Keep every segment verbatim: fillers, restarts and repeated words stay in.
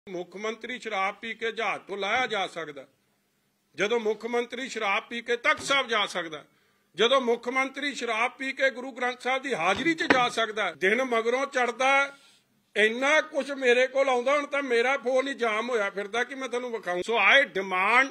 ਮੁੱਖ ਮੰਤਰੀ ਸ਼ਰਾਬ ਪੀ ਕੇ ਜਹਾਜ਼ ਤੋਂ ਲਾਇਆ ਜਾ ਸਕਦਾ, ਜਦੋਂ ਮੁੱਖ ਮੰਤਰੀ ਸ਼ਰਾਬ ਪੀ ਕੇ ਤਖਤ ਸਾਹਿਬ ਜਾ ਸਕਦਾ, ਜਦੋਂ ਮੁੱਖ ਮੰਤਰੀ ਸ਼ਰਾਬ ਪੀ ਕੇ ਗੁਰੂ ਗ੍ਰੰਥ ਸਾਹਿਬ ਦੀ ਹਾਜ਼ਰੀ 'ਚ ਜਾ ਸਕਦਾ। ਦਿਨ ਮਗਰੋਂ ਚੜਦਾ ਇੰਨਾ ਕੁਝ ਮੇਰੇ ਕੋਲ ਆਉਂਦਾ, ਹੁਣ ਤਾਂ ਮੇਰਾ ਫੋਨ ਹੀ ਜਾਮ ਹੋਇਆ ਫਿਰਦਾ ਕਿ ਮੈਂ ਤੁਹਾਨੂੰ ਵਿਖਾऊं। ਸੋ ਆਈ ਡਿਮਾਂਡ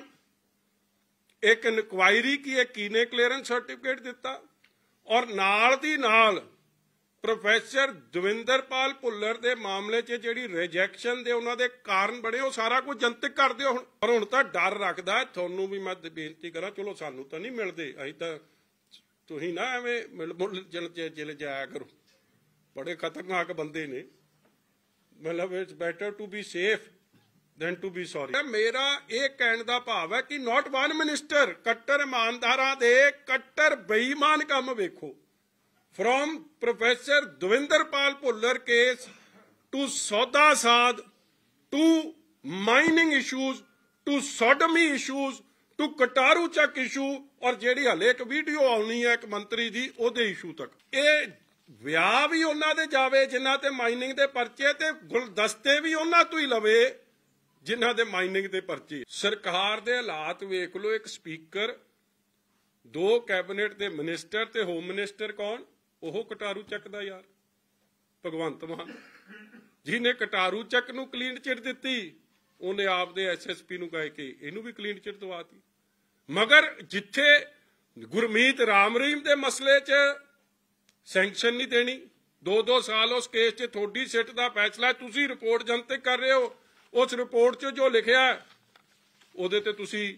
ਇੱਕ ਇਨਕੁਆਇਰੀ ਕਿ ਇਹ ਕਿਨੇ ਕਲੀਅਰੈਂਸ ਸਰਟੀਫਿਕੇਟ ਦਿੱਤਾ, ਔਰ ਨਾਲ ਦੀ ਨਾਲ ਪ੍ਰੋਫੈਸਰ ਦਵਿੰਦਰਪਾਲ ਭੁੱਲਰ ਦੇ ਮਾਮਲੇ 'ਚ ਜਿਹੜੀ ਰਿਜੈਕਸ਼ਨ ਦੇ ਉਹਨਾਂ ਦੇ ਕਾਰਨ ਬਣੇ, ਉਹ ਸਾਰਾ ਕੁਝ ਜਨਤਕ ਕਰ ਦਿਓ ਹੁਣ। ਪਰ ਹੁਣ ਤਾਂ ਡਰ ਰੱਖਦਾ ਤੁਹਾਨੂੰ ਵੀ ਮੈਂ ਬੇਨਤੀ ਕਰਾਂ, ਚਲੋ ਸਾਨੂੰ ਤਾਂ ਨਹੀਂ ਮਿਲਦੇ, ਅਸੀਂ ਤਾਂ ਤੁਸੀਂ ਨਾ ਐਵੇਂ ਮਿਲ ਮੁਲ ਜਿਲ ਜਾਇਆ ਕਰੋ, ਬੜੇ ਖਤਰਨਾਕ ਬੰਦੇ ਨੇ। ਮਤਲਬ it's better to be safe than to be sorry. ਮੇਰਾ ਇਹ ਕਹਿਣ ਦਾ ਭਾਵ ਹੈ ਕਿ ਨੋਟ ਵਨ ਮਿਨਿਸਟਰ, ਕੱਟਰ ਇਮਾਨਦਾਰਾਂ ਦੇ ਕੱਟਰ ਬੇਈਮਾਨ ਕੰਮ ਵੇਖੋ। From Professor Devendra Bhuller case to Sauda Saad, to mining issues, to sodomy issues, to Kataru Chak issue, और ਜਿਹੜੀ ਹਲੇ ਇੱਕ ਵੀਡੀਓ ਆਉਣੀ ਹੈ ਇੱਕ ਮੰਤਰੀ ਦੀ ਉਹਦੇ ਇਸ਼ੂ ਤੱਕ। ਇਹ ਵਿਆਹ ਵੀ ਉਹਨਾਂ ਦੇ ਜਾਵੇ ਜਿਨ੍ਹਾਂ ਤੇ ਮਾਈਨਿੰਗ ਦੇ ਪਰਚੇ, ਤੇ ਗੁਲਦਸਤੇ ਵੀ ਉਹਨਾਂ ਤੋਂ ਹੀ ਲਵੇ ਜਿਨ੍ਹਾਂ ਦੇ ਮਾਈਨਿੰਗ ਦੇ ਪਰਚੇ। ਸਰਕਾਰ ਦੇ ਹਾਲਾਤ ਵੇਖ ਲਓ, ਇੱਕ ਸਪੀਕਰ, ਦੋ ਕੈਬਨਿਟ ਦੇ ਮਿਨਿਸਟਰ ਤੇ ਹੋਮ ਮਿਨਿਸਟਰ ਕੌਣ? ਉਹ ਕਟਾਰੂ ਚੱਕ ਦਾ ਯਾਰ ਭਗਵੰਤ ਮਾਨ, ਜਿਹਨੇ ਕਟਾਰੂ ਚੱਕ ਨੂੰ ਕਲੀਨ ਚਿਟ ਦਿੱਤੀ, ਉਹਨੇ ਆਪਦੇ ਐਸਐਸਪੀ ਨੂੰ ਕਹਿ ਕੇ ਇਹਨੂੰ ਵੀ ਕਲੀਨ ਚਿਟ ਦਵਾਤੀ। ਮਗਰ ਜਿੱਥੇ ਗੁਰਮੀਤ ਰਾਮ ਰਹੀਮ ਦੇ ਮਸਲੇ 'ਚ ਸੈਂਕਸ਼ਨ ਨਹੀਂ ਦੇਣੀ, ਦੋ ਦੋ ਸਾਲ ਉਸ ਕੇਸ 'ਚ ਤੁਹਾਡੀ ਸਿੱਟ ਦਾ ਫੈਸਲਾ, ਤੁਸੀਂ ਰਿਪੋਰਟ ਜਨਤਕ ਕਰ ਰਹੇ ਹੋ, ਉਸ ਰਿਪੋਰਟ 'ਚ ਜੋ ਲਿਖਿਆ ਉਹਦੇ ਤੇ ਤੁਸੀਂ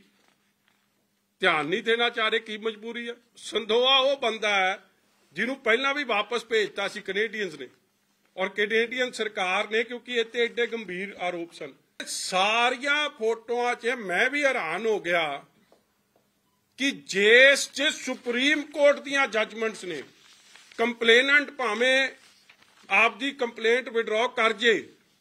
ਧਿਆਨ ਨਹੀਂ ਦੇਣਾ ਚਾਹ ਰਹੇ, ਕੀ ਮਜਬੂਰੀ ਆ? ਸੰਧੋਆ ਉਹ ਬੰਦਾ ਹੈ ਜਿਹਨੂੰ ਪਹਿਲਾਂ ਵੀ ਵਾਪਸ ਭੇਜਤਾ ਸੀ ਕੈਨੇਡੀਅਨਸ ਨੇ, ਔਰ ਕੈਨੇਡੀਅਨ ਸਰਕਾਰ ਨੇ, ਕਿਉਂਕਿ ਇੱਥੇ ਏਡੇ ਗੰਭੀਰ ਆਰੋਪ ਸਨ। ਸਾਰੀਆਂ ਫੋਟੋਆਂ 'ਚ ਮੈਂ ਵੀ ਹੈਰਾਨ ਹੋ ਗਿਆ ਕਿ ਜਿਸ 'ਚ ਸੁਪਰੀਮ ਕੋਰਟ ਦੀਆਂ ਜੱਜਮੈਂਟਸ ਨੇ, ਕੰਪਲੇਨੈਂਟ ਭਾਵੇਂ ਆਪਦੀ ਕੰਪਲੇਂਟ ਵਿਡਰਾਅ ਕਰ ਜੇ,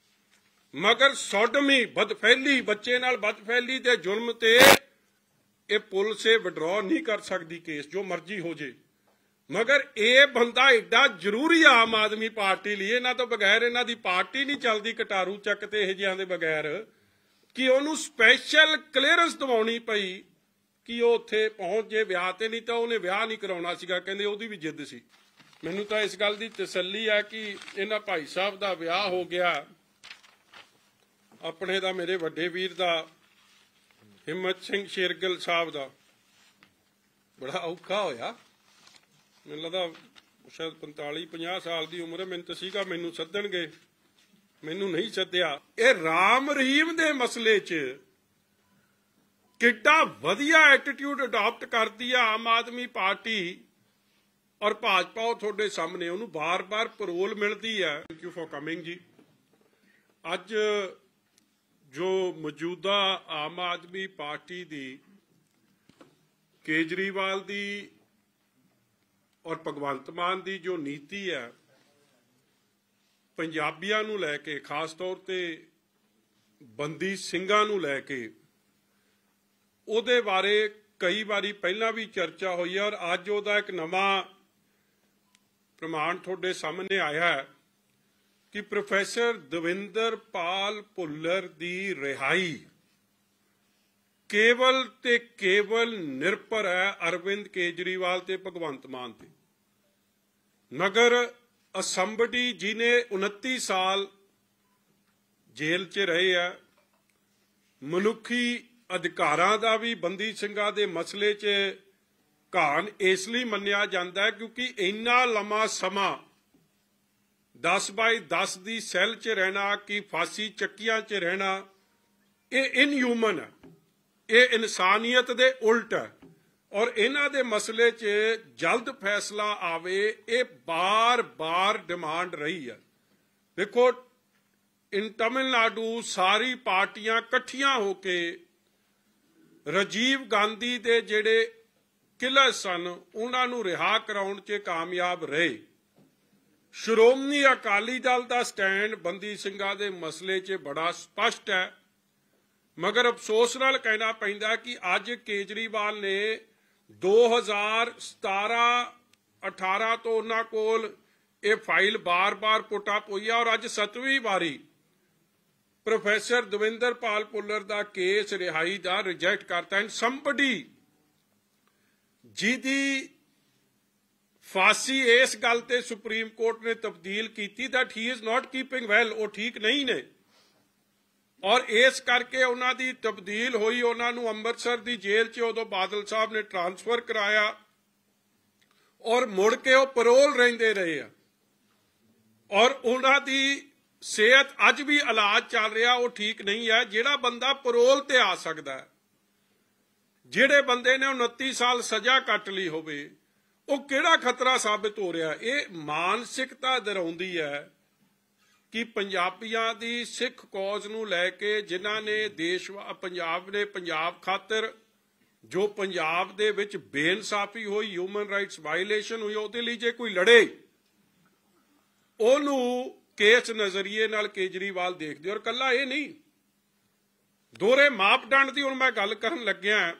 ਮਗਰ ਸੋਡਮੀ, ਬਦਫੈਲੀ, ਬੱਚੇ ਨਾਲ ਬਦਫੈਲੀ ਦੇ ਜੁਰਮ ਤੇ ਇਹ ਪੁਲਿਸ ਵਿਡਰਾਅ ਨਹੀਂ ਕਰ ਸਕਦੀ ਕੇਸ, ਜੋ ਮਰਜ਼ੀ ਹੋ ਜੇ। ਮਗਰ ਇਹ ਬੰਦਾ ਏਡਾ ਜ਼ਰੂਰੀ ਆਮ ਆਦਮੀ ਪਾਰਟੀ ਲਈ, ਇਹਨਾਂ ਤੋਂ ਬਗੈਰ ਇਹਨਾਂ ਦੀ ਪਾਰਟੀ ਨਹੀਂ ਚੱਲਦੀ, ਕਟਾਰੂ ਚੱਕ ਤੇ ਇਹ ਜਿਹਿਆਂ ਦੇ ਬਗੈਰ, ਕਿ ਉਹਨੂੰ ਸਪੈਸ਼ਲ ਕਲੀਅਰੈਂਸ ਦਿਵਾਉਣੀ ਪਈ ਕਿ ਉਹ ਉੱਥੇ ਪਹੁੰਚ ਜੇ ਵਿਆਹ ਤੇ। ਨਹੀਂ ਤਾਂ ਉਹਨੇ ਵਿਆਹ ਨਹੀਂ ਕਰਾਉਣਾ ਸੀਗਾ, ਕਹਿੰਦੇ ਉਹਦੀ ਵੀ ਜਿੱਦ ਸੀ। ਮੈਨੂੰ ਤਾਂ ਇਸ ਗੱਲ ਦੀ ਤਸੱਲੀ ਹੈ ਕਿ ਇਹਨਾਂ ਭਾਈ ਸਾਹਿਬ ਦਾ ਵਿਆਹ ਹੋ ਗਿਆ, ਆਪਣੇ ਦਾ, ਮੇਰੇ ਵੱਡੇ ਵੀਰ ਦਾ, ਹਿੰਮਤ ਸਿੰਘ ਸ਼ੇਰਗਿੱਲ ਸਾਹਿਬ ਦਾ। ਬੜਾ ਔਖਾ ਹੋਇਆ, ਮੈਨੂੰ ਲੱਗਦਾ ਸ਼ਾਇਦ ਪੰਤਾਲੀ ਪੰਜਾਹ ਸਾਲ ਦੀ ਉਮਰ ਹੈ, ਮੈਨੂੰ ਤਾਂ ਸੀਗਾ ਮੈਨੂੰ ਸੱਦਣਗੇ, ਮੈਨੂੰ ਨਹੀਂ ਸੱਦਿਆ। ਇਹ ਰਾਮ ਰਹੀਮ ਦੇ ਮਸਲੇ 'ਚ ਕਿੱਡਾ ਵਧੀਆ ਐਟੀਟਿਊਡ ਅਡਾਪਟ ਕਰਦੀ ਆ ਆਮ ਆਦਮੀ ਪਾਰਟੀ, ਔਰ ਭਾਜਪਾ ਉਹ ਤੁਹਾਡੇ ਸਾਹਮਣੇ, ਉਹਨੂੰ ਬਾਰ-ਬਾਰ ਪਰੋਲ ਮਿਲਦੀ ਹੈ। ਥੈਂਕ ਯੂ ਫॉर ਕਮਿੰਗ ਜੀ। ਅੱਜ ਜੋ ਮੌਜੂਦਾ ਆਮ ਆਦਮੀ ਪਾਰਟੀ ਦੀ, ਕੇਜਰੀਵਾਲ ਦੀ ਔਰ ਭਗਵੰਤ ਮਾਨ ਦੀ ਜੋ ਨੀਤੀ ਹੈ ਪੰਜਾਬੀਆਂ ਨੂੰ ਲੈ ਕੇ, ਖਾਸ ਤੌਰ ਤੇ ਬੰਦੀ ਸਿੰਘਾਂ ਨੂੰ ਲੈ ਕੇ, ਉਹਦੇ ਬਾਰੇ ਕਈ ਵਾਰੀ ਪਹਿਲਾਂ ਵੀ ਚਰਚਾ ਹੋਈ ਹੈ, ਔਰ ਅੱਜ ਉਹਦਾ ਇੱਕ ਨਵਾਂ ਪ੍ਰਮਾਣ ਤੁਹਾਡੇ ਸਾਹਮਣੇ ਆਇਆ ਹੈ ਕਿ ਪ੍ਰੋਫੈਸਰ ਦਵਿੰਦਰਪਾਲ ਭੁੱਲਰ ਦੀ ਰਿਹਾਈ ਕੇਵਲ ਤੇ ਕੇਵਲ ਨਿਰਭਰ ਹੈ ਅਰਵਿੰਦ ਕੇਜਰੀਵਾਲ ਤੇ ਭਗਵੰਤ ਮਾਨ ਤੇ। ਮਗਰ ਅਸੰਬਡੀ ਜਿਹਨੇ ਉਨੱਤੀ ਸਾਲ ਜੇਲ੍ਹ 'ਚ ਰਹੇ ਆ, ਮਨੁੱਖੀ ਅਧਿਕਾਰਾਂ ਦਾ ਵੀ ਬੰਦੀ ਸਿੰਘਾਂ ਦੇ ਮਸਲੇ 'ਚ ਘਾਣ ਇਸ ਲਈ ਮੰਨਿਆ ਜਾਂਦਾ ਹੈ ਕਿਉਂਕਿ ਇੰਨਾ ਲੰਮਾ ਸਮਾਂ ਦਸ ਬਾਈ ਦਸ ਦੀ ਸੈੱਲ 'ਚ ਰਹਿਣਾ, ਕਿ ਫਾਂਸੀ ਚੱਕੀਆਂ 'ਚ ਰਹਿਣਾ, ਇਹ ਇਨਹਿਊਮਨ ਹੈ, ਇਹ ਇਨਸਾਨੀਅਤ ਦੇ ਉਲਟ ਹੈ। ਔਰ ਇਹਨਾਂ ਦੇ ਮਸਲੇ 'ਚ ਜਲਦ ਫੈਸਲਾ ਆਵੇ, ਇਹ ਬਾਰ-ਬਾਰ ਡਿਮਾਂਡ ਰਹੀ ਹੈ। ਦੇਖੋ, ਇਨ ਤਮਿਲਨਾਡੂ ਸਾਰੀ ਪਾਰਟੀਆਂ ਇਕੱਠੀਆਂ ਹੋ ਕੇ ਰਾਜੀਵ ਗਾਂਧੀ ਦੇ ਜਿਹੜੇ ਕਿਲਰ ਸਨ ਉਹਨਾਂ ਨੂੰ ਰਿਹਾ ਕਰਾਉਣ 'ਚ ਕਾਮਯਾਬ ਰਹੇ। ਸ਼੍ਰੋਮਣੀ ਅਕਾਲੀ ਦਲ ਦਾ ਸਟੈਂਡ ਬੰਦੀ ਸਿੰਘਾਂ ਦੇ ਮਸਲੇ 'ਚ ਬੜਾ ਸਪਸ਼ਟ ਹੈ। ਮਗਰ ਅਫਸੋਸ ਨਾਲ ਕਹਿਣਾ ਪੈਂਦਾ ਕਿ ਅੱਜ ਕੇਜਰੀਵਾਲ ਨੇ ਦੋ ਹਜ਼ਾਰ ਸਤਾਰਾਂ ਅਠਾਰਾਂ ਤੋਂ ਉਹਨਾਂ ਕੋਲ ਇਹ ਫਾਈਲ ਬਾਰ-ਬਾਰ ਪੁੱਟ ਅਪ ਹੋਈ ਹੈ, ਔਰ ਅੱਜ ਸੱਤਵੀਂ ਵਾਰੀ ਪ੍ਰੋਫੈਸਰ ਦਵਿੰਦਰਪਾਲ ਭੁੱਲਰ ਦਾ ਕੇਸ ਰਿਹਾਈ ਦਾ ਰਿਜੈਕਟ ਕਰਤਾ ਐਂਡ ਸਮਬਡੀ ਜਿਹਦੀ ਫਾਂਸੀ ਇਸ ਗੱਲ ਤੇ ਸੁਪਰੀਮ ਕੋਰਟ ਨੇ ਤਬਦੀਲ ਕੀਤੀ that he is not keeping well, ਉਹ ਠੀਕ ਨਹੀਂ ਨੇ ਔਰ ਇਸ ਕਰਕੇ ਉਹਨਾਂ ਦੀ ਤਬਦੀਲ ਹੋਈ। ਉਹਨਾਂ ਨੂੰ ਅੰਮ੍ਰਿਤਸਰ ਦੀ ਜੇਲ੍ਹ 'ਚ ਉਦੋਂ ਬਾਦਲ ਸਾਹਿਬ ਨੇ ਟ੍ਰਾਂਸਫਰ ਕਰਾਇਆ ਔਰ ਮੁੜ ਕੇ ਉਹ ਪਰੋਲ ਰਹਿੰਦੇ ਰਹੇ ਆ ਔਰ ਉਹਨਾਂ ਦੀ ਸਿਹਤ ਅੱਜ ਵੀ ਇਲਾਜ ਚੱਲ ਰਿਹਾ, ਉਹ ਠੀਕ ਨਹੀਂ ਹੈ। ਜਿਹੜਾ ਬੰਦਾ ਪਰੋਲ ਤੇ ਆ ਸਕਦਾ ਹੈ, ਜਿਹੜੇ ਬੰਦੇ ਨੇ ਉਨੱਤੀ ਸਾਲ ਸਜ਼ਾ ਕੱਟ ਲਈ ਹੋਵੇ, ਉਹ ਕਿਹੜਾ ਖਤਰਾ ਸਾਬਿਤ ਹੋ ਰਿਹਾ? ਇਹ ਮਾਨਸਿਕਤਾ ਦਰਾਉਂਦੀ ਹੈ ਕਿ ਪੰਜਾਬੀਆਂ ਦੀ ਸਿੱਖ ਕੌਜ਼ ਨੂੰ ਲੈ ਕੇ ਜਿਨ੍ਹਾਂ ਨੇ ਦੇਸ਼ ਪੰਜਾਬ ਨੇ ਪੰਜਾਬ ਖਾਤਰ ਜੋ ਪੰਜਾਬ ਦੇ ਵਿੱਚ ਬੇਇਨਸਾਫੀ ਹੋਈ, ਹਿਊਮਨ ਰਾਈਟਸ ਵਾਇਲੇਸ਼ਨ ਹੋਈ, ਉਹਦੇ ਲਈ ਜੇ ਕੋਈ ਲੜੇ ਉਹਨੂੰ ਕੇਸ ਨਜ਼ਰੀਏ ਨਾਲ ਕੇਜਰੀਵਾਲ ਦੇਖਦੇ। ਔਰ ਕੱਲਾ ਇਹ ਨਹੀਂ, ਦੋਹਰੇ ਮਾਪਦੰਡ ਦੀ ਹੁਣ ਮੈਂ ਗੱਲ ਕਰਨ ਲੱਗਿਆ।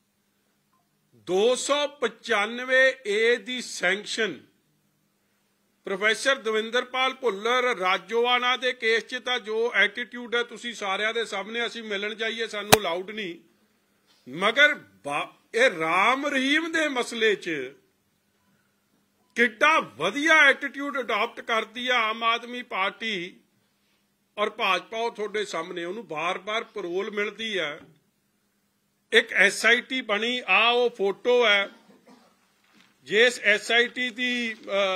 ਦੋ ਸੌ ਪਚਾਨਵੇਂ ਏ ਦੀ ਸੈਂਕਸ਼ਨ ਪ੍ਰੋਫੈਸਰ ਦਵਿੰਦਰਪਾਲ ਭੁੱਲਰ ਰਾਜੋਆਣਾ ਦੇ ਕੇਸ 'ਚ ਤਾਂ ਜੋ ਐਟੀਟਿਊਡ ਹੈ ਤੁਸੀਂ ਸਾਰਿਆਂ ਦੇ ਸਾਹਮਣੇ, ਅਸੀਂ ਮਿਲਣ ਜਾਈਏ ਸਾਨੂੰ ਅਲਾਉਡ ਨਹੀਂ, ਮਗਰ ਇਹ ਰਾਮ ਰਹੀਮ ਦੇ ਮਸਲੇ 'ਚ ਕਿੱਡਾ ਵਧੀਆ ਐਟੀਟਿਊਡ ਅਡਾਪਟ ਕਰਦੀ ਆ ਆਮ ਆਦਮੀ ਪਾਰਟੀ ਔਰ ਭਾਜਪਾ। ਉਹ ਤੁਹਾਡੇ ਸਾਹਮਣੇ, ਉਹਨੂੰ ਬਾਰ-ਬਾਰ ਪਰੋਲ ਮਿਲਦੀ ਹੈ। ਇੱਕ ਐਸ ਆਈ ਟੀ ਬਣੀ, ਆ ਉਹ ਫੋਟੋ ਹੈ ਜਿਸ ਐਸ ਆਈ ਟੀ ਦੀ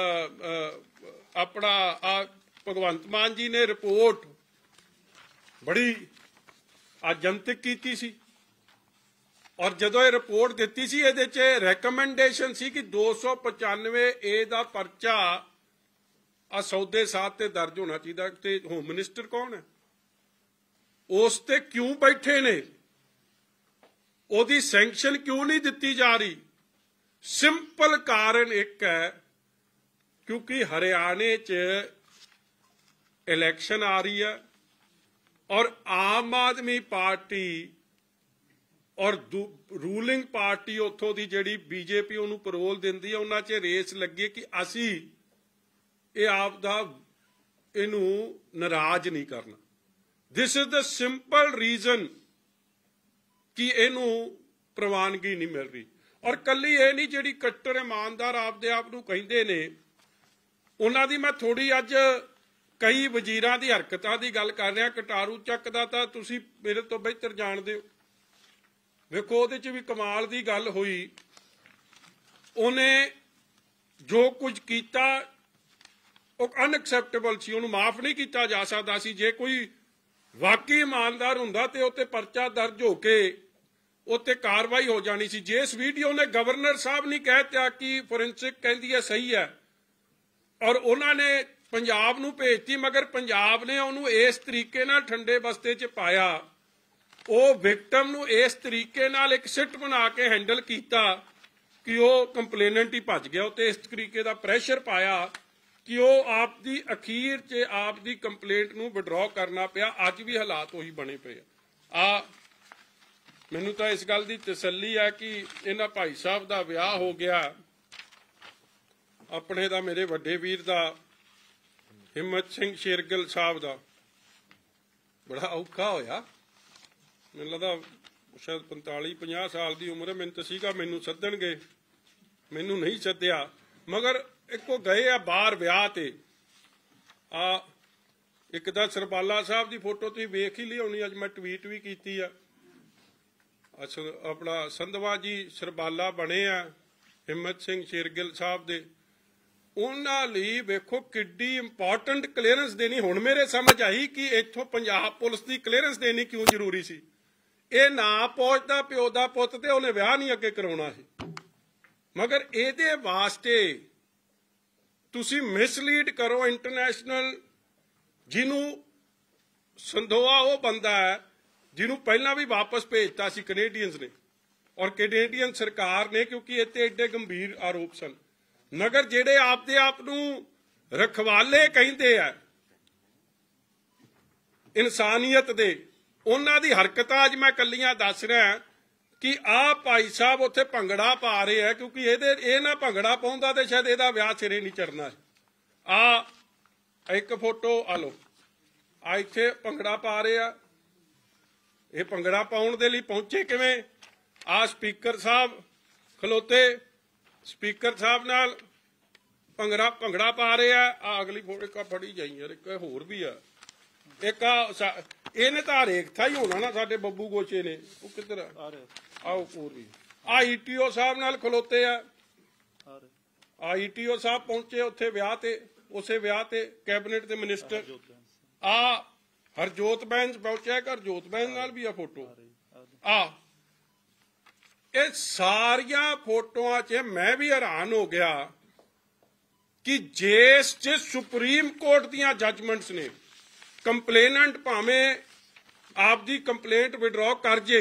ਆਪਣਾ ਆ ਭਗਵੰਤ ਮਾਨ ਜੀ ਨੇ ਰਿਪੋਰਟ ਬੜੀ ਜਨਤਕ ਕੀਤੀ ਸੀ ਔਰ ਜਦੋਂ ਇਹ ਰਿਪੋਰਟ ਦਿੱਤੀ ਸੀ ਇਹਦੇ 'ਚ ਰეკਮੈਂਡੇਸ਼ਨ ਸੀ ਕਿ ਦੋ ਸੌ ਪਚਾਨਵੇਂ ਏ ਦਾ ਪਰਚਾ ਆ ਸੌਦੇ ਸਾਧ ਤੇ ਦਰਜ ਹੋਣਾ ਚਾਹੀਦਾ। ਤੇ ਹੋਮ ਮਿਨਿਸਟਰ ਕੌਣ ਹੈ? ਉਸ ਤੇ ਕਿਉਂ ਬੈਠੇ ਨੇ? ਉਹਦੀ ਸੈਂਕਸ਼ਨ ਕਿਉਂ ਨਹੀਂ ਦਿੱਤੀ ਜਾ ਰਹੀ? ਸਿੰਪਲ ਕਾਰਨ ਇੱਕ ਹੈ, ਕਿਉਂਕਿ ਹਰਿਆਣੇ 'ਚ ਇਲੈਕਸ਼ਨ ਆ ਰਹੀ ਹੈ ਔਰ ਆਮ ਆਦਮੀ ਪਾਰਟੀ ਔਰ ਰੂਲਿੰਗ ਪਾਰਟੀ ਉੱਥੋਂ ਦੀ ਜਿਹੜੀ ਬੀਜੇਪੀ ਉਹਨੂੰ ਪਰੋਲ ਦਿੰਦੀ ਹੈ, ਉਹਨਾਂ 'ਚ ਰੇਸ ਲੱਗੀ ਕਿ ਅਸੀਂ ਇਹ ਆਪ ਦਾ ਇਹਨੂੰ ਨਾਰਾਜ਼ ਨਹੀਂ ਕਰਨਾ। This is the simple reason ਕਿ ਇਹਨੂੰ ਪ੍ਰਵਾਨਗੀ ਨਹੀਂ ਮਿਲ ਰਹੀ। ਔਰ ਕੱਲੀ ਇਹ ਨਹੀਂ, ਜਿਹੜੀ ਕੱਟੜ ਇਮਾਨਦਾਰ ਆਪਦੇ ਆਪ ਨੂੰ ਕਹਿੰਦੇ ਨੇ, ਉਹਨਾਂ ਦੀ ਮੈਂ ਥੋੜੀ ਅੱਜ ਕਈ ਵਜ਼ੀਰਾਂ ਦੀ ਹਰਕਤਾਂ ਦੀ ਗੱਲ ਕਰ ਰਿਹਾ। ਕਟਾਰੂ ਚੱਕ ਦਾ ਤਾਂ ਤੁਸੀਂ ਮੇਰੇ ਤੋਂ ਬਿਹਤਰ ਜਾਣਦੇ ਹੋ। ਵੇਖੋ ਉਹਦੇ 'ਚ ਵੀ ਕਮਾਲ ਦੀ ਗੱਲ ਹੋਈ, ਉਹਨੇ ਜੋ ਕੁਝ ਕੀਤਾ ਉਹ ਅਨਐਕਸੈਪਟੇਬਲ ਸੀ, ਉਹਨੂੰ ਮਾਫ ਨਹੀਂ ਕੀਤਾ ਜਾ ਸਕਦਾ ਸੀ। ਜੇ ਕੋਈ ਵਾਕਈ ਇਮਾਨਦਾਰ ਹੁੰਦਾ ਤੇ ਉੱਤੇ ਪਰਚਾ ਦਰਜ ਹੋ ਕੇ ਉੱਤੇ ਕਾਰਵਾਈ ਹੋ ਜਾਣੀ ਸੀ। ਜਿਸ ਵੀਡੀਓ ਨੇ ਗਵਰਨਰ ਸਾਹਿਬ ਨੇ ਕਹਿ ਦਿੱਤਾ ਕਿ ਫੋਰੈਂਸਿਕ ਕਹਿੰਦੀ ਹੈ ਸਹੀ ਹੈ ਔਰ ਉਹਨਾਂ ਨੇ ਪੰਜਾਬ ਨੂੰ ਭੇਜਤੀ, ਮਗਰ ਪੰਜਾਬ ਨੇ ਉਹਨੂੰ ਇਸ ਤਰੀਕੇ ਨਾਲ ਠੰਡੇ ਬਸਤੇ 'ਚ ਪਾਇਆ, ਉਹ ਵਿਕਟਮ ਨੂੰ ਇਸ ਤਰੀਕੇ ਨਾਲ ਇੱਕ ਸਿੱਟ ਬਣਾ ਕੇ ਹੈਂਡਲ ਕੀਤਾ ਕਿ ਉਹ ਕੰਪਲੇਨੈਂਟ ਹੀ ਭੱਜ ਗਿਆ। ਉੱਤੇ ਇਸ ਤਰੀਕੇ ਦਾ ਪ੍ਰੈਸ਼ਰ ਪਾਇਆ ਕਿ ਉਹ ਆਪ ਦੀ ਅਖੀਰ 'ਚ ਆਪ ਦੀ ਕੰਪਲੇਂਟ ਨੂੰ ਵਿਡਰਾਅ ਕਰਨਾ ਪਿਆ। ਅੱਜ ਵੀ ਹਾਲਾਤ ਉਹੀ ਬਣੇ ਪਏ ਆ। ਆ ਮੈਨੂੰ ਤਾਂ ਇਸ ਗੱਲ ਦੀ ਤਸੱਲੀ ਹੈ ਕਿ ਇਹਨਾਂ ਭਾਈ ਸਾਹਿਬ ਦਾ ਵਿਆਹ ਹੋ ਗਿਆ, ਆਪਣੇ ਦਾ ਮੇਰੇ ਵੱਡੇ ਵੀਰ ਦਾ ਹਿੰਮਤ ਸਿੰਘ ਸ਼ੇਰਗਿੱਲ ਸਾਹਿਬ ਦਾ ਬੜਾ ਔਖਾ ਹੋਇਆ। ਮੈਨੂੰ ਲੱਗਦਾ ਸ਼ਾਇਦ ਪੰਤਾਲੀ ਪੰਜਾਹ ਸਾਲ ਦੀ ਉਮਰ ਹੈ। ਮੈਨੂੰ ਤਾਂ ਸੀਗਾ ਮੈਨੂੰ ਸੱਦਣਗੇ, ਮੈਨੂੰ ਨਹੀਂ ਸੱਦਿਆ, ਮਗਰ ਇੱਕੋ ਗਏ ਆ ਬਾਹਰ ਵਿਆਹ ਤੇ। ਆ ਇੱਕ ਤਾਂ ਸਰਬਾਲਾ ਸਾਹਿਬ ਦੀ ਫੋਟੋ ਤੁਸੀਂ ਵੇਖ ਹੀ ਲਈ ਹੋਣੀ, ਅੱਜ ਮੈਂ ਟਵੀਟ ਵੀ ਕੀਤੀ ਆ। ਆਪਣਾ ਸੰਧਵਾ ਜੀ ਸਰਬਾਲਾ ਬਣੇ ਆ ਹਿੰਮਤ ਸਿੰਘ ਸ਼ੇਰਗਿੱਲ ਸਾਹਿਬ ਦੇ। ਉਹਨਾਂ ਲਈ ਵੇਖੋ ਕਿੱਡੀ ਇੰਪੋਰਟੈਂਟ ਕਲੀਅਰੈਂਸ ਦੇਣੀ। ਹੁਣ ਮੇਰੇ ਸਮਝ ਆਈ ਕਿ ਇੱਥੋਂ ਪੰਜਾਬ ਪੁਲਿਸ ਦੀ ਕਲੀਅਰੈਂਸ ਦੇਣੀ ਕਿਉਂ ਜ਼ਰੂਰੀ ਸੀ। ਇਹ ਨਾ ਪਹੁੰਚਦਾ ਪਿਓ ਦਾ ਪੁੱਤ ਤੇ ਉਹਨੇ ਵਿਆਹ ਨਹੀਂ ਅੱਗੇ ਕਰਾਉਣਾ ਸੀ, ਮਗਰ ਇਹਦੇ ਵਾਸਤੇ ਤੁਸੀਂ ਮਿਸਲੀਡ ਕਰੋ ਇੰਟਰਨੈਸ਼ਨਲ। ਜਿਹਨੂੰ ਸੰਧੋਆ ਉਹ ਬੰਦਾ ਹੈ ਜਿਹਨੂੰ ਪਹਿਲਾਂ ਵੀ ਵਾਪਸ ਭੇਜਤਾ ਸੀ ਕੈਨੇਡੀਅਨਸ ਨੇ ਔਰ ਕੈਨੇਡੀਅਨ ਸਰਕਾਰ ਨੇ, ਕਿਉਂਕਿ ਇੱਥੇ ਏਡੇ ਗੰਭੀਰ ਆਰੋਪ ਸਨ। ਮਗਰ ਜਿਹੜੇ ਆਪਦੇ ਆਪ ਨੂੰ ਰਖਵਾਲੇ ਕਹਿੰਦੇ ਆ ਇਨਸਾਨੀਅਤ ਦੇ, ਉਹਨਾਂ ਦੀ ਹਰਕਤਾਂ ਅੱਜ ਮੈਂ ਕੱਲੀਆਂ ਦੱਸ ਰਿਹਾ ਕਿ ਆਹ ਭਾਈ ਸਾਹਿਬ ਉੱਥੇ ਭੰਗੜਾ ਪਾ ਰਹੇ ਆ, ਕਿਉਂਕਿ ਇਹਦੇ ਇਹ ਨਾ ਭੰਗੜਾ ਪਾਉਂਦਾ ਤੇ ਸ਼ਾਇਦ ਇਹਦਾ ਵਿਆਹ ਸਿਰੇ ਨਹੀਂ ਚੜਨਾ। ਆ ਇੱਕ ਫੋਟੋ ਆ ਲਓ, ਆ ਇੱਥੇ ਭੰਗੜਾ ਪਾ ਰਹੇ ਆ। ਇਹ ਭੰਗੜਾ ਪਾਉਣ ਦੇ ਲਈ ਪਹੁੰਚੇ ਕਿਵੇਂ? ਆ ਸਪੀਕਰ ਸਾਹਿਬ ਖਲੋਤੇ, ਸਪੀਕਰ ਸਾਹਿਬ ਨਾਲ ਭੰਗੜਾ ਭੰਗੜਾ ਪਾ ਰਹੇ ਆ। ਆ ਅਗਲੀ ਫੋਟੋ ਫੜੀ ਜਾਈ ਯਾਰ, ਇੱਕ ਹੋਰ ਵੀ ਆ। ਇੱਕ ਆ ਇਹਨੇ ਤਾਂ ਹਰੇਕ ਥਾਂ ਹੀ ਹੋਣਾ ਨਾ, ਸਾਡੇ ਬੱਬੂ ਗੋਚੇ ਨੇ। ਉਹ ਕਿੱਧਰ ਆ? ਆਓ ਹੋਰ ਵੀ ਆ ਈਟੀਓ ਸਾਹਿਬ ਨਾਲ ਖਲੋਤੇ ਆ। ਆ ਈਟੀਓ ਸਾਹਿਬ ਪਹੁੰਚੇ ਉੱਥੇ ਵਿਆਹ ਤੇ, ਉਸੇ ਵਿਆਹ ਤੇ ਕੈਬਨਿਟ ਦੇ ਮਿਨਿਸਟਰ। ਆ ਹਰਜੋਤ ਬੈਂਸ ਪਹੁੰਚਿਆ, ਹਰਜੋਤ ਬੈਂਸ ਨਾਲ ਵੀ ਆ ਫੋਟੋ। ਆ ਇਹ ਸਾਰੀਆਂ ਫੋਟੋਆਂ 'ਚ ਮੈਂ ਵੀ ਹੈਰਾਨ ਹੋ ਗਿਆ ਕਿ ਜਿਸ 'ਚ ਸੁਪਰੀਮ ਕੋਰਟ ਦੀਆਂ ਜੱਜਮੈਂਟਸ ਨੇ, ਕੰਪਲੇਨੈਂਟ ਭਾਵੇਂ ਆਪਦੀ ਕੰਪਲੇਂਟ ਵਿਡਰਾਅ ਕਰ ਜੇ,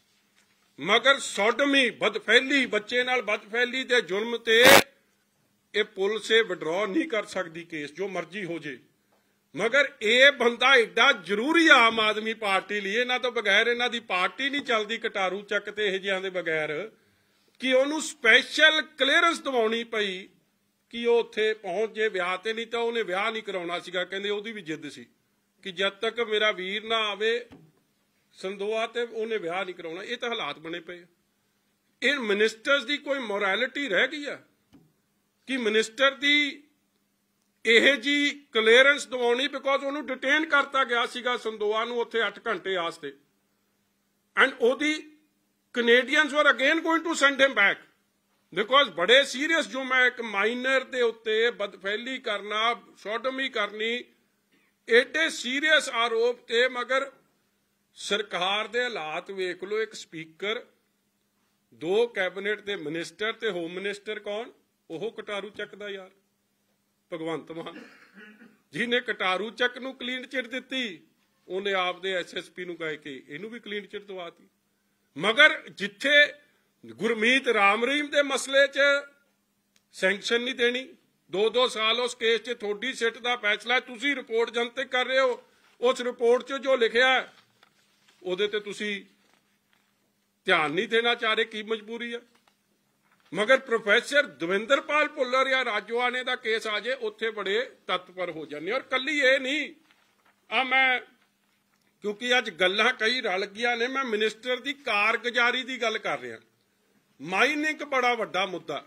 ਮਗਰ ਸੋਡਮੀ ਬਦਫੈਲੀ, ਬੱਚੇ ਨਾਲ ਬਦਫੈਲੀ ਦੇ ਜੁਰਮ ਤੇ ਇਹ ਪੁਲਿਸ ਇਹ ਵਿਡਰਾਅ ਨਹੀਂ ਕਰ ਸਕਦੀ ਕੇਸ, ਜੋ ਮਰਜ਼ੀ ਹੋ ਜੇ। ਮਗਰ ਇਹ ਬੰਦਾ ਏਡਾ ਜ਼ਰੂਰੀ ਆ ਆਮ ਆਦਮੀ ਪਾਰਟੀ ਲਈ, ਇਹਨਾਂ ਤੋਂ ਬਗੈਰ ਇਹਨਾਂ ਦੀ ਪਾਰਟੀ ਨਹੀਂ ਚੱਲਦੀ, ਕਟਾਰੂ ਚੱਕ ਤੇ ਇਹ ਜਿਹਿਆਂ ਦੇ ਬਗੈਰ, ਕਿ ਉਹਨੂੰ ਸਪੈਸ਼ਲ ਕਲੀਅਰੈਂਸ ਦਿਵਾਉਣੀ ਪਈ ਕਿ ਉਹ ਉੱਥੇ ਪਹੁੰਚ ਜੇ ਵਿਆਹ ਤੇ। ਨਹੀਂ ਤਾਂ ਉਹਨੇ ਵਿਆਹ ਨਹੀਂ ਕਰਾਉਣਾ ਸੀਗਾ। ਕਹਿੰਦੇ ਉਹਦੀ ਵੀ ਜਿੱਦ ਸੀ ਕਿ ਜਦ ਤੱਕ ਮੇਰਾ ਵੀਰ ਨਾ ਆਵੇ ਸੰਦੋਆ ਤੇ ਉਹਨੇ ਵਿਆਹ ਨਹੀਂ ਕਰਾਉਣਾ। ਇਹ ਤਾਂ ਹਾਲਾਤ ਬਣੇ ਪਏ। ਇਹ ਮਿਨਿਸਟਰਸ ਦੀ ਕੋਈ ਮੋਰੈਲਿਟੀ ਰਹਿ ਗਈ ਆ ਕਿ ਮਿਨਿਸਟਰ ਦੀ ਇਹ ਜੀ ਕਲੀਅਰੈਂਸ ਦਿਵਾਉਣੀ? ਬਿਕੋਜ਼ ਉਹਨੂੰ ਡਿਟੇਨ ਕਰਤਾ ਗਿਆ ਸੀਗਾ ਸੰਦੋਆ ਨੂੰ ਉੱਥੇ ਅੱਠ ਘੰਟੇ ਵਾਸਤੇ, ਐਂਡ ਉਹਦੀ Canadians were again going to send him back because ਬੜੇ ਸੀਰੀਅਸ ਜੁਰਮ ਹੈ। ਇੱਕ ਮਾਈਨਰ ਦੇ ਉੱਤੇ ਬਦਫੈਲੀ ਕਰਨਾ, ਸੋਡਮੀ ਕਰਨੀ, ਏਡੇ ਸੀਰੀਅਸ ਆਰੋਪ ਤੇ। ਮਗਰ ਸਰਕਾਰ ਦੇ ਹਾਲਾਤ ਵੇਖ ਲਓ। ਇੱਕ ਸਪੀਕਰ, ਦੋ ਕੈਬਨਿਟ ਦੇ ਮਿਨਿਸਟਰ ਤੇ ਹੋਮ ਮਿਨਿਸਟਰ ਕੌਣ? ਉਹ ਕਟਾਰੂ ਚੱਕ ਦਾ ਯਾਰ ਭਗਵੰਤ ਮਾਨ, ਜਿਹਨੇ ਕਟਾਰੂ ਚੱਕ ਨੂੰ ਕਲੀਨ ਚਿੱਟ ਦਿੱਤੀ, ਉਹਨੇ ਆਪਦੇ ਐਸਐਸਪੀ ਨੂੰ ਕਹਿ ਕੇ ਇਹਨੂੰ ਵੀ ਕਲੀਨ ਚਿੱਟ ਦਵਾਤੀ। ਮਗਰ ਜਿੱਥੇ ਗੁਰਮੀਤ ਰਾਮ ਰਹੀਮ ਦੇ ਮਸਲੇ 'ਚ ਸੈਂਕਸ਼ਨ ਨਹੀਂ ਦੇਣੀ, ਦੋ ਦੋ ਸਾਲ ਉਸ ਕੇਸ 'ਚ ਤੁਹਾਡੀ ਸਿੱਟ ਦਾ ਫੈਸਲਾ, ਤੁਸੀਂ ਰਿਪੋਰਟ ਜਨਤਕ ਕਰ ਰਹੇ ਹੋ, ਉਸ ਰਿਪੋਰਟ 'ਚ ਜੋ ਲਿਖਿਆ ਉਹਦੇ ਤੇ ਤੁਸੀਂ ਧਿਆਨ ਨਹੀਂ ਦੇਣਾ ਚਾਹ ਰਹੇ, ਕੀ ਮਜਬੂਰੀ ਆ? ਮਗਰ ਪ੍ਰੋਫੈਸਰ ਦਵਿੰਦਰਪਾਲ ਭੁੱਲਰ ਜਾਂ ਰਾਜੋਆਣੇ ਦਾ ਕੇਸ ਆ ਜੇ, ਉੱਥੇ ਬੜੇ ਤਤਪਰ ਹੋ ਜਾਂਦੇ। ਔਰ ਕੱਲੀ ਇਹ ਨਹੀਂ, ਆ ਮੈਂ ਕਿਉਂਕਿ ਅੱਜ ਗੱਲਾਂ ਕਈ ਰਲ ਗਈਆਂ ਨੇ, ਮੈਂ ਮਿਨਿਸਟਰ ਦੀ ਕਾਰਗੁਜ਼ਾਰੀ ਦੀ ਗੱਲ ਕਰ ਰਿਹਾ। ਮਾਈਨਿੰਗ ਬੜਾ ਵੱਡਾ ਮੁੱਦਾ।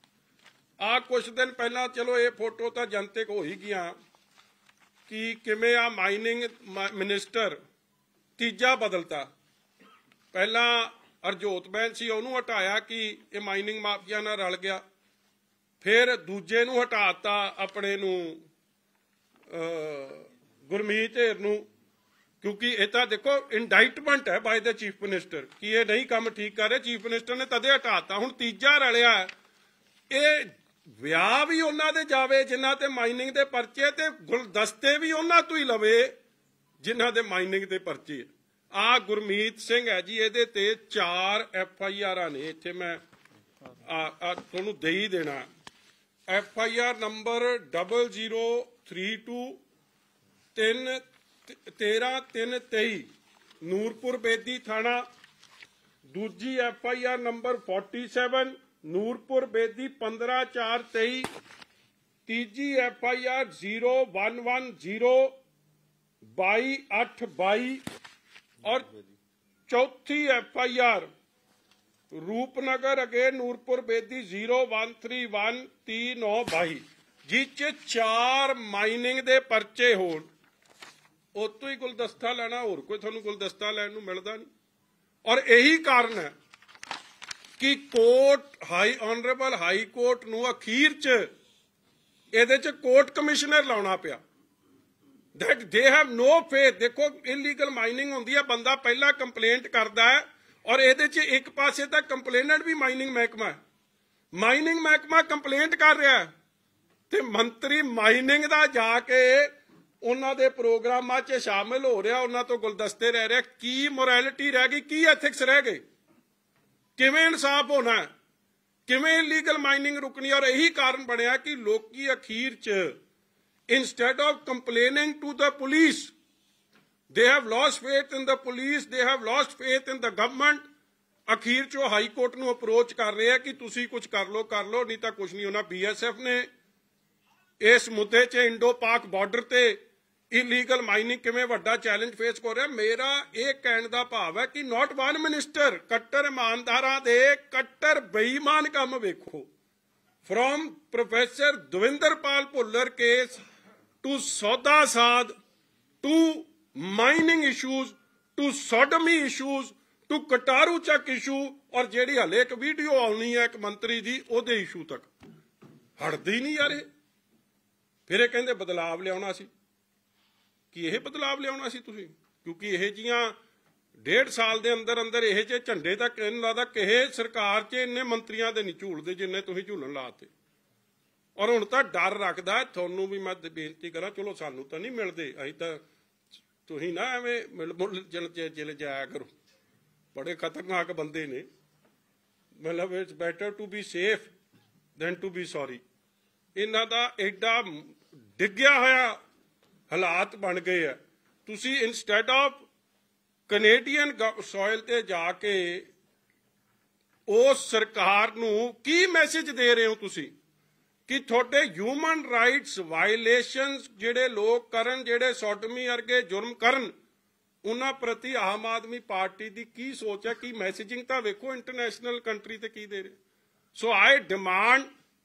ਆ ਕੁਝ ਦਿਨ ਪਹਿਲਾਂ, ਚਲੋ ਇਹ ਫੋਟੋ ਤਾਂ ਜਨਤਕ ਹੋ ਹੀ ਗਿਆ ਕਿ ਕਿਵੇਂ ਆ ਮਾਈਨਿੰਗ ਮਿਨਿਸਟਰ ਤੀਜਾ ਬਦਲਤਾ। ਪਹਿਲਾਂ ਹਰਜੋਤ ਬੈਂਸ ਸੀ, ਉਹਨੂੰ ਹਟਾਇਆ ਕਿ ਇਹ ਮਾਈਨਿੰਗ ਮਾਫੀਆ ਨਾਲ ਰਲ ਗਿਆ। ਫਿਰ ਦੂਜੇ ਨੂੰ ਹਟਾਤਾ, ਆਪਣੇ ਨੂੰ ਗੁਰਮੀਤ ਢੇਰ ਨੂੰ, ਕਿਉਂਕਿ ਇਹ ਤਾਂ ਦੇਖੋ ਇੰਡਾਈਟਮੈਂਟ ਹੈ ਬਾਈ ਦਾ ਚੀਫ ਮਿਨਿਸਟਰ ਕਿ ਇਹ ਨਹੀਂ ਕੰਮ ਠੀਕ ਕਰ ਰਹੇ। ਚੀਫ ਮਿਨਿਸਟਰ ਨੇ ਤਦੇ ਹਟਾਤਾ। ਹੁਣ ਤੀਜਾ ਰਲਿਆ। ਇਹ ਵਿਆਹ ਵੀ ਉਹਨਾਂ ਦੇ ਜਾਵੇ ਜਿਨ੍ਹਾਂ ਤੇ ਮਾਈਨਿੰਗ ਦੇ ਪਰਚੇ, ਤੇ ਗੁਲਦਸਤੇ ਵੀ ਉਹਨਾਂ ਤੋਂ ਹੀ ਲਵੇ ਜਿਨ੍ਹਾਂ ਦੇ ਮਾਈਨਿੰਗ ਦੇ ਪਰਚੇ। ਆ ਗੁਰਮੀਤ ਸਿੰਘ ਹੈ ਜੀ, ਇਹਦੇ ਤੇ ਚਾਰ ਐਫ ਆਈ ਆਰਾਂ ਨੇ। ਇੱਥੇ ਮੈਂ ਆ ਤੁਹਾਨੂੰ ਦੇ ਹੀ ਦੇਣਾ। F I R number double zero three two ਤਿੰਨ ਤੇਰਾਂ ਤਿੰਨ ਤੇਈ ਨੂਰਪੁਰ ਬੇਦੀ ਥਾਣਾ। ਦੂਜੀ F I R number forty seven Nurpur Bedi ਪੰਦਰਾਂ ਚਾਰ ਤੇਈ। ਤੀਜੀ F I R zero one one zero ਬਾਈ ਅੱਠ ਬਾਈ। ਔਰ ਚੌਥੀ ਐਫ ਆਈ ਆਰ ਰੂਪਨਗਰ ਅਗੇ Nurpur Bedi zero one three one ਤੀਹ ਨੌ ਬਾਈ, ਜਿਸ 'ਚ ਚਾਰ ਮਾਈਨਿੰਗ ਦੇ ਪਰਚੇ ਹੋਣ। ਉਤੋਂ ਹੀ ਗੁਲਦਸਤਾ ਲੈਣਾ, ਹੋਰ ਕੋਈ ਤੁਹਾਨੂੰ ਗੁਲਦਸਤਾ ਲੈਣ ਨੂੰ ਮਿਲਦਾ ਨਹੀਂ। ਔਰ ਇਹੀ ਕਾਰਨ ਹੈ ਕਿ court high honourable high court ਨੂੰ ਅਖੀਰ 'ਚ ਇਹਦੇ 'ਚ ਕੋਰਟ ਕਮਿਸ਼ਨਰ ਲਾਉਣਾ ਪਿਆ। that they have no faith। ਦੇਖੋ ਇਲੀਗਲ ਮਾਈਨਿੰਗ ਹੁੰਦੀ ਹੈ, ਬੰਦਾ ਪਹਿਲਾਂ ਕੰਪਲੇਂਟ ਕਰਦਾ ਹੈ, ਔਰ ਇਹਦੇ 'ਚ ਇੱਕ ਪਾਸੇ ਤਾਂ ਕੰਪਲੇਨੈਂਟ ਵੀ ਮਾਈਨਿੰਗ ਮਹਿਕਮਾ ਹੈ। ਮਾਈਨਿੰਗ ਮਹਿਕਮਾ ਕੰਪਲੇਂਟ ਕਰ ਰਿਹਾ ਤੇ ਮੰਤਰੀ ਮਾਈਨਿੰਗ ਦਾ ਜਾ ਕੇ ਉਹਨਾਂ ਦੇ ਪ੍ਰੋਗਰਾਮਾਂ 'ਚ ਸ਼ਾਮਿਲ ਹੋ ਰਿਹਾ, ਉਹਨਾਂ ਤੋਂ ਗੁਲਦਸਤੇ ਰਹਿ ਰਿਹਾ। ਕੀ ਮੋਰੈਲਿਟੀ ਰਹਿ ਗਈ? ਕੀ ਐਥਿਕਸ ਰਹਿ ਗਏ? ਕਿਵੇਂ ਇਨਸਾਫ ਹੋਣਾ? ਕਿਵੇਂ ਇਲੀਗਲ ਮਾਈਨਿੰਗ ਰੁਕਣੀ? ਔਰ ਇਹੀ ਕਾਰਨ ਬਣਿਆ ਕਿ ਲੋਕੀ ਅਖੀਰ 'ਚ instead of complaining to the police, they have lost faith in the police, they have lost faith in the government। ਅਖੀਰ 'ਚ ਉਹ ਹਾਈ ਕੋਰਟ ਨੂੰ ਅਪਰੋਚ ਕਰ ਰਹੇ ਆ ਕਿ ਤੁਸੀਂ ਕੁਝ ਕਰ ਲਓ ਕਰ ਲਓ, ਨਹੀਂ ਤਾਂ ਕੁਝ ਨਹੀਂ ਹੋਣਾ। ਬੀ ਐਸ ਐਫ ਨੇ ਇਸ ਮੁੱਦੇ 'ਚ ਇੰਡੋ ਪਾਕ ਬਾਰਡਰ ਤੇ ਇਲੀਗਲ ਮਾਈਨਿੰਗ ਕਿਵੇਂ ਵੱਡਾ ਚੈਲੰਜ ਫੇਸ ਕਰ ਰਿਹਾ। ਮੇਰਾ ਇਹ ਕਹਿਣ ਦਾ ਭਾਵ ਹੈ ਕਿ ਨਾਟ ਵਨ ਮਿਨਿਸਟਰ, ਕੱਟਰ ਇਮਾਨਦਾਰਾਂ ਦੇ ਕੱਟਰ ਬੇਈਮਾਨ ਕੰਮ ਵੇਖੋ। From professor Davinderpal Bhullar case to Sauda Sadh to mining issues to sodomy issues to Kataru Chak issue, ਔਰ ਜਿਹੜੀ ਹਲੇ ਇੱਕ ਵੀਡੀਓ ਆਉਣੀ ਹੈ ਇੱਕ ਮੰਤਰੀ ਦੀ ਉਹਦੇ ਇਸ਼ੂ ਤੱਕ ਹਟਦੀ ਨਹੀਂ ਯਾਰ ਇਹ। ਫਿਰ ਇਹ ਕਹਿੰਦੇ ਬਦਲਾਵ ਲਿਆਉਣਾ ਸੀ। ਕਿ ਇਹ ਬਦਲਾਵ ਲਿਆਉਣਾ ਸੀ ਤੁਸੀਂ? ਕਿਉਂਕਿ ਇਹ ਜੀਆਂ ਡੇਢ ਸਾਲ ਦੇ ਅੰਦਰ ਅੰਦਰ ਇਹ ਜੇ ਝੰਡੇ ਤਾਂ ਕਹਿਣ ਲੱਗਦਾ ਕਿਸੇ ਸਰਕਾਰ 'ਚ ਇੰਨੇ ਮੰਤਰੀਆਂ ਦੇ ਨਹੀਂ ਝੂਲਦੇ ਜਿੰਨੇ ਤੁਸੀਂ ਝੂਲਣ ਲਾਤੇ। ਔਰ ਹੁਣ ਤਾਂ ਡਰ ਰੱਖਦਾ ਤੁਹਾਨੂੰ ਵੀ। ਮੈਂ ਬੇਨਤੀ ਕਰਾਂ, ਚਲੋ ਸਾਨੂੰ ਤਾਂ ਨਹੀਂ ਮਿਲਦੇ, ਅਸੀਂ ਤਾਂ ਤੁਸੀਂ ਨਾ ਐਵੇਂ ਮਿਲ ਮੁਲ ਚਲ ਜਾਇਆ ਕਰੋ, ਬੜੇ ਖਤਰਨਾਕ ਬੰਦੇ ਨੇ। ਮਤਲਬ it's better to be safe than to be sorry. ਇਹਨਾਂ ਦਾ ਐਡਾ ਡਿੱਗਿਆ ਹੋਇਆ ਹਾਲਾਤ ਬਣ ਗਏ ਆ। ਤੁਸੀਂ ਇਨਸਟੈਡ ਆਫ ਕੈਨੇਡੀਅਨ ਸੋਇਲ ਤੇ ਜਾ ਕੇ ਉਸ ਸਰਕਾਰ ਨੂੰ ਕੀ ਮੈਸੇਜ ਦੇ ਰਹੇ ਹੋ ਤੁਸੀਂ ਕਿ ਤੁਹਾਡੇ ਹਿਊਮਨ ਰਾਈਟਸ ਵਾਇਲੇਸ਼ਨਸ ਜਿਹੜੇ ਲੋਕ ਕਰਨ, ਜਿਹੜੇ ਸੋਡਮੀ ਵਰਗੇ ਜੁਰਮ ਕਰਨ, ਉਹਨਾਂ ਪ੍ਰਤੀ ਆਮ ਆਦਮੀ ਪਾਰਟੀ ਦੀ ਕੀ ਸੋਚ ਹੈ? ਕੀ ਮੈਸੇਜਿੰਗ ਤਾਂ ਵੇਖੋ ਇੰਟਰਨੈਸ਼ਨਲ ਕੰਟਰੀ ਤੇ ਕੀ ਦੇ ਰਹੇ। ਸੋ ਆਈ ਡਿਮਾਂਡ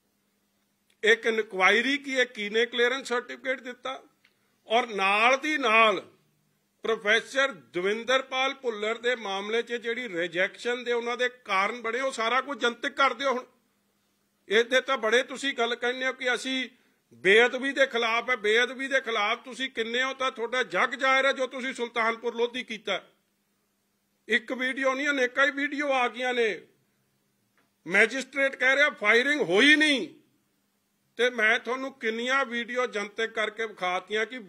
ਇੱਕ ਇਨਕੁਆਇਰੀ ਕਿ ਇਹ ਕਿਹਨੇ ਕਲੀਅਰੈਂਸ ਸਰਟੀਫਿਕੇਟ ਦਿੱਤਾ, ਔਰ ਨਾਲ ਦੀ ਨਾਲ ਪ੍ਰੋਫੈਸਰ ਦਵਿੰਦਰਪਾਲ ਭੁੱਲਰ ਦੇ ਮਾਮਲੇ 'ਚ ਜਿਹੜੀ ਰਿਜੈਕਸ਼ਨ ਦੇ ਉਹਨਾਂ ਦੇ ਕਾਰਨ ਬਣੇ, ਉਹ ਸਾਰਾ ਕੁਝ ਜਨਤਕ ਕਰ ਦਿਓ। ਹੁਣ ਇਹਦੇ ਤਾਂ ਬੜੇ ਤੁਸੀਂ ਗੱਲ ਕਹਿੰਦੇ ਹੋ ਕਿ ਅਸੀਂ ਬੇਅਦਬੀ ਦੇ ਖਿਲਾਫ ਹੈ। ਬੇਅਦਬੀ ਦੇ ਖਿਲਾਫ ਤੁਸੀਂ ਕਿੰਨੇ ਹੋ ਤਾਂ ਤੁਹਾਡਾ ਜੱਗ ਜ਼ਾਹਿਰ ਹੈ ਜੋ ਤੁਸੀਂ ਸੁਲਤਾਨਪੁਰ ਲੋਧੀ ਕੀਤਾ। ਇੱਕ ਵੀਡੀਓ ਨਹੀਂ, ਅਨੇਕਾਂ ਹੀ ਵੀਡੀਓ ਆ ਗਈਆਂ ਨੇ। ਮੈਜਿਸਟ੍ਰੇਟ ਕਹਿ ਰਿਹਾ ਫਾਇਰਿੰਗ ਹੋਈ ਨਹੀਂ, ਤੇ ਮੈਂ ਤੁਹਾਨੂੰ ਕਿੰਨੀਆਂ ਵੀਡੀਓ ਜਨਤਕ ਕਰਕੇ ਵਿਖਾਤੀਆਂ ਕਿ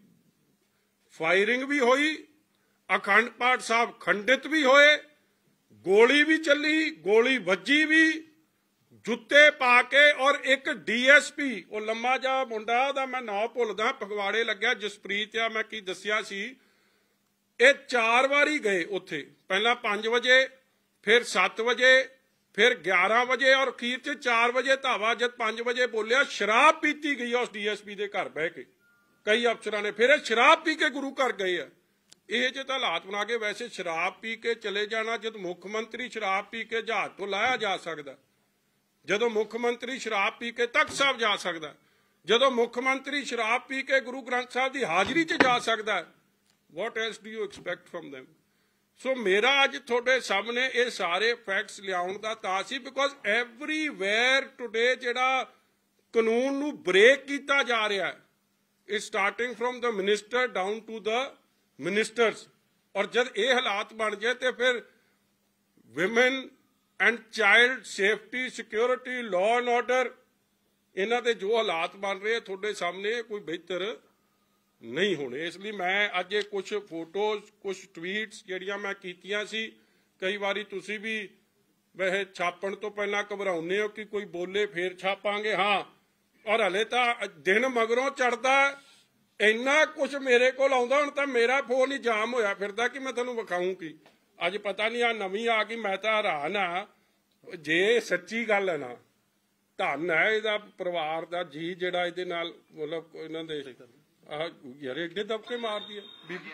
ਫਾਇਰਿੰਗ ਵੀ ਹੋਈ, ਅਖੰਡ ਪਾਠ ਸਾਹਿਬ ਖੰਡਿਤ ਵੀ ਹੋਏ, ਗੋਲੀ ਵੀ ਚੱਲੀ, ਗੋਲੀ ਵੱਜੀ ਵੀ, ਜੁੱਤੇ ਪਾ ਕੇ। ਔਰ ਇੱਕ ਡੀਐਸਪੀ, ਉਹ ਲੰਮਾ ਜਿਹਾ ਮੁੰਡਾ, ਉਹਦਾ ਮੈਂ ਨਾਂ ਭੁੱਲਦਾ, ਫਗਵਾੜੇ ਲੱਗਿਆ, ਜਸਪ੍ਰੀਤ ਆ, ਮੈਂ ਕੀ ਦੱਸਿਆ ਸੀ, ਇਹ ਚਾਰ ਵਾਰੀ ਗਏ ਉੱਥੇ। ਪਹਿਲਾਂ ਪੰਜ ਵਜੇ, ਫਿਰ ਸੱਤ ਵਜੇ, ਫਿਰ ਗਿਆਰਾਂ ਵਜੇ, ਔਰ ਅਖੀਰ 'ਚ ਚਾਰ ਵਜੇ ਧਾਵਾ ਜਦ ਪੰਜ ਵਜੇ ਬੋਲਿਆ ਸ਼ਰਾਬ ਪੀਤੀ ਗਈ ਉਸ ਡੀਐਸਪੀ ਦੇ ਘਰ ਬਹਿ ਕੇ ਕਈ ਅਫਸਰਾਂ ਨੇ। ਫਿਰ ਇਹ ਸ਼ਰਾਬ ਪੀ ਕੇ ਗੁਰੂ ਘਰ ਗਏ ਆ। ਇਹ ਜੇ ਤਾਂ ਹਾਲਾਤ ਬਣਾ ਕੇ, ਵੈਸੇ ਸ਼ਰਾਬ ਪੀ ਕੇ ਚਲੇ ਜਾਣਾ, ਜਦ ਮੁੱਖ ਮੰਤਰੀ ਸ਼ਰਾਬ ਪੀ ਕੇ ਜਹਾਜ਼ ਤੋਂ ਲਾਇਆ ਜਾ ਸਕਦਾ, ਜਦੋਂ ਮੁੱਖ ਮੰਤਰੀ ਸ਼ਰਾਬ ਪੀ ਕੇ ਤਖਤ ਸਾਹਿਬ ਜਾ ਸਕਦਾ, ਜਦੋਂ ਮੁੱਖ ਮੰਤਰੀ ਸ਼ਰਾਬ ਪੀ ਕੇ ਗੁਰੂ ਗ੍ਰੰਥ ਸਾਹਿਬ ਦੀ ਹਾਜ਼ਰੀ 'ਚ ਜਾ ਸਕਦਾ, what else do you expect from them? So ਮੇਰਾ ਅੱਜ ਤੁਹਾਡੇ ਸਾਹਮਣੇ ਇਹ ਸਾਰੇ ਫੈਕਟਸ ਲਿਆਉਣ ਦਾ ਤਾਂ ਸੀ ਬਿਕੋਜ਼ ਐਵਰੀਵੇਅਰ ਟੁਡੇ ਜਿਹੜਾ ਕਾਨੂੰਨ ਨੂੰ ਬ੍ਰੇਕ ਕੀਤਾ ਜਾ ਰਿਹਾ ਹੈ, it starting from the minister down to the ministers. ਔਰ ਜਦ ਇਹ ਹਾਲਾਤ ਬਣ ਜਾਏ ਤੇ ਫਿਰ women and child safety, security, law and order, ਇਹਨਾਂ ਦੇ ਜੋ ਹਾਲਾਤ ਬਣ ਰਹੇ ਤੁਹਾਡੇ ਸਾਹਮਣੇ ਕੋਈ ਬਿਹਤਰ ਨਹੀਂ ਹੋਣੇ। ਇਸ ਲਈ ਮੈਂ ਅੱਜ ਇਹ ਕੁਝ ਫੋਟੋਜ਼, ਕੁਝ ਟਵੀਟਸ ਜਿਹੜੀਆਂ ਮੈਂ ਕੀਤੀਆਂ ਸੀ, ਕਈ ਵਾਰੀ ਤੁਸੀਂ ਵੀ ਵੈਸੇ ਛਾਪਣ ਤੋਂ ਪਹਿਲਾਂ ਘਬਰਾਉਂਦੇ ਹੋ ਕਿ ਕੋਈ ਬੋਲੇ ਫੇਰ ਛਾਪਾਂਗੇ। ਹਾਂ, ਔਰ ਹਲੇ ਤਾਂ ਦਿਨ ਮਗਰੋਂ ਚੜਦਾ, ਇੰਨਾ ਕੁਝ ਮੇਰੇ ਕੋਲ ਆਉਂਦਾ। ਹੁਣ ਤਾਂ ਮੇਰਾ ਫੋਨ ਹੀ ਜਾਮ ਹੋਇਆ ਫਿਰਦਾ ਕਿ ਮੈਂ ਤੁਹਾਨੂੰ ਵਿਖਾਊਂ ਕੀ। ਅੱਜ ਪਤਾ ਨਹੀਂ ਆ ਨਵੀਂ ਆ ਗਈ, ਮੈਂ ਤਾਂ ਹੈਰਾਨ ਆ। ਜੇ ਸੱਚੀ ਗੱਲ ਹੈ ਨਾ, ਧੰਨ ਹੈ ਇਹਦਾ ਪਰਿਵਾਰ ਦਾ ਜੀ ਜਿਹੜਾ ਇਹਦੇ ਨਾਲ ਮਤਲਬ ਇਹਨਾਂ ਦੇ ਆਹ ਯਾਰ ਏਡੇ ਦਬਕੇ ਮਾਰਦੀ ਆ ਬੀਬੀ।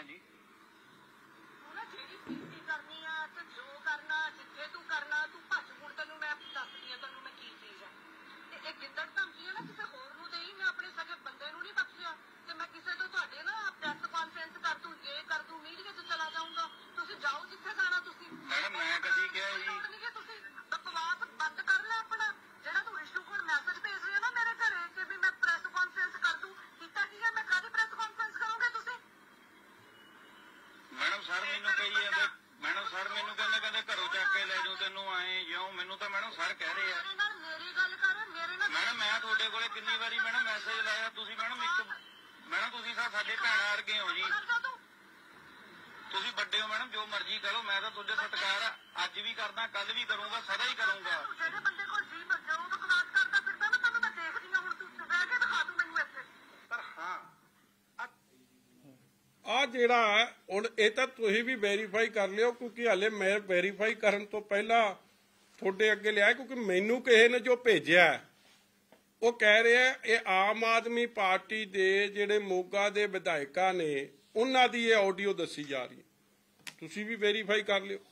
ਜਿਹੜਾ ਹੁਣ ਇਹ ਤਾਂ ਤੁਸੀਂ ਵੀ ਵੈਰੀਫਾਈ ਕਰ ਲਿਓ, ਕਿਉਂਕਿ ਹਾਲੇ ਮੈਂ ਵੈਰੀਫਾਈ ਕਰਨ ਤੋਂ ਪਹਿਲਾਂ ਤੁਹਾਡੇ ਅੱਗੇ ਲਿਆ, ਕਿਉਂਕਿ ਮੈਨੂੰ ਕਿਸੇ ਨੇ ਜੋ ਭੇਜਿਆ ਉਹ ਕਹਿ ਰਿਹਾ ਇਹ ਆਮ ਆਦਮੀ ਪਾਰਟੀ ਦੇ ਜਿਹੜੇ ਮੋਗਾ ਦੇ ਵਿਧਾਇਕਾਂ ਨੇ ਉਹਨਾਂ ਦੀ ਇਹ ਆਡੀਓ ਦੱਸੀ ਜਾ ਰਹੀ ਹੈ। ਤੁਸੀਂ ਵੀ ਵੈਰੀਫਾਈ ਕਰ ਲਿਓ।